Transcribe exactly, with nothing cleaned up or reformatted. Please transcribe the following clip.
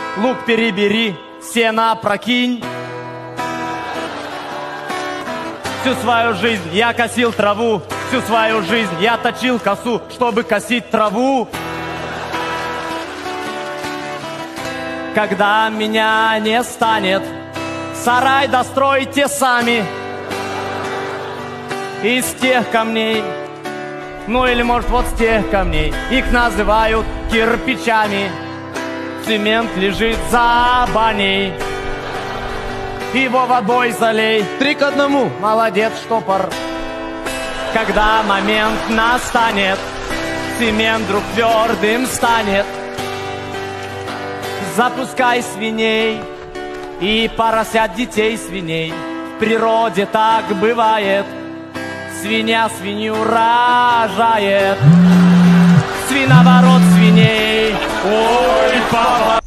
лук перебери, сено прокинь. Всю свою жизнь я косил траву, всю свою жизнь я точил косу, чтобы косить траву. Когда меня не станет, сарай достройте сами из тех камней. Ну или может вот с тех камней. Их называют кирпичами. Цемент лежит за баней. Его водой залей. Три к одному. Молодец, штопор. Когда момент настанет, цемент вдруг твердым станет. Запускай свиней и поросят детей свиней. В природе так бывает. Свинья свинью рожает. Свиноворот свиней. Ой, папа.